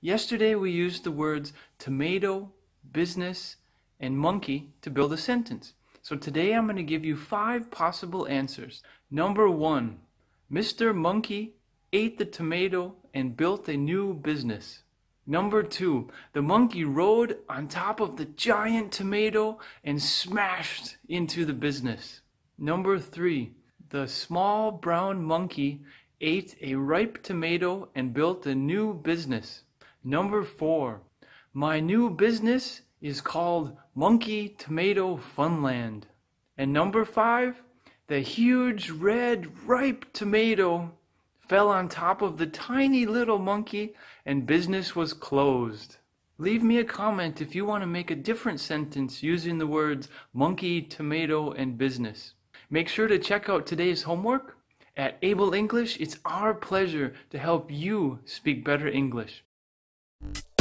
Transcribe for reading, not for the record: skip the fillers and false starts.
Yesterday we used the words tomato, business, and monkey to build a sentence. So today I'm going to give you 5 possible answers. Number 1, Mr. Monkey ate the tomato and built a new business. Number 2, the monkey rode on top of the giant tomato and smashed into the business. Number 3, the small brown monkey ate a ripe tomato and built a new business. Number 4, my new business is called Monkey Tomato Funland. And number 5, the huge red ripe tomato fell on top of the tiny little monkey and business was closed. Leave me a comment if you want to make a different sentence using the words monkey, tomato, and business. Make sure to check out today's homework. At Able English, it's our pleasure to help you speak better English.